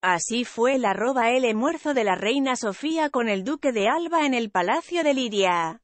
Así fue el almuerzo de la reina Sofía con el duque de Alba en el Palacio de Liria.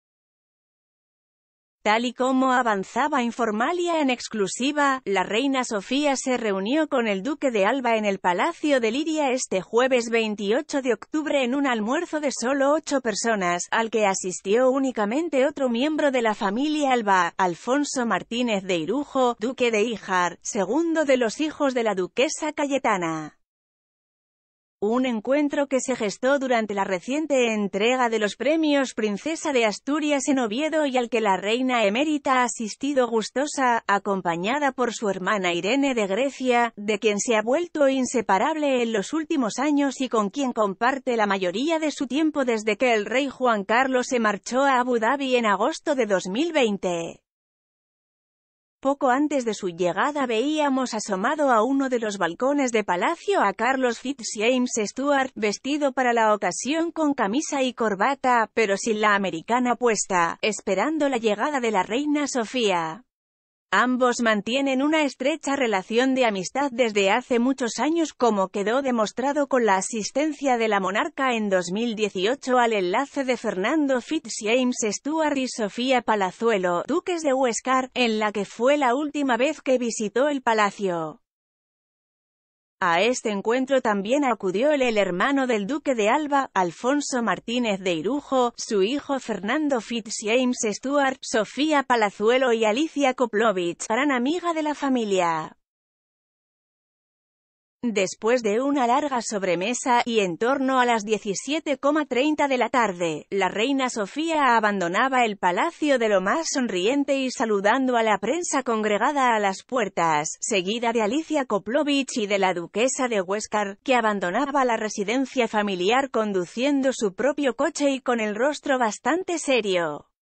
Tal y como avanzaba Informalia en exclusiva, la reina Sofía se reunió con el duque de Alba en el Palacio de Liria este jueves 28 de octubre en un almuerzo de solo 8 personas, al que asistió únicamente otro miembro de la familia Alba, Alfonso Martínez de Irujo, duque de Híjar, segundo de los hijos de la duquesa Cayetana. Un encuentro que se gestó durante la reciente entrega de los premios Princesa de Asturias en Oviedo y al que la reina emérita ha asistido gustosa, acompañada por su hermana Irene de Grecia, de quien se ha vuelto inseparable en los últimos años y con quien comparte la mayoría de su tiempo desde que el rey Juan Carlos se marchó a Abu Dhabi en agosto de 2020. Poco antes de su llegada veíamos asomado a uno de los balcones de palacio a Carlos Fitzjames Stuart, vestido para la ocasión con camisa y corbata, pero sin la americana puesta, esperando la llegada de la reina Sofía. Ambos mantienen una estrecha relación de amistad desde hace muchos años, como quedó demostrado con la asistencia de la monarca en 2018 al enlace de Fernando Fitzjames Stuart y Sofía Palazuelo, duques de Huéscar, en la que fue la última vez que visitó el palacio. A este encuentro también acudió el hermano del duque de Alba, Alfonso Martínez de Irujo, su hijo Fernando Fitzjames Stuart, Sofía Palazuelo y Alicia Koplovich, gran amiga de la familia. Después de una larga sobremesa, y en torno a las 17:30 de la tarde, la reina Sofía abandonaba el palacio de lo más sonriente y saludando a la prensa congregada a las puertas, seguida de Alicia Koplovich y de la duquesa de Huéscar, que abandonaba la residencia familiar conduciendo su propio coche y con el rostro bastante serio.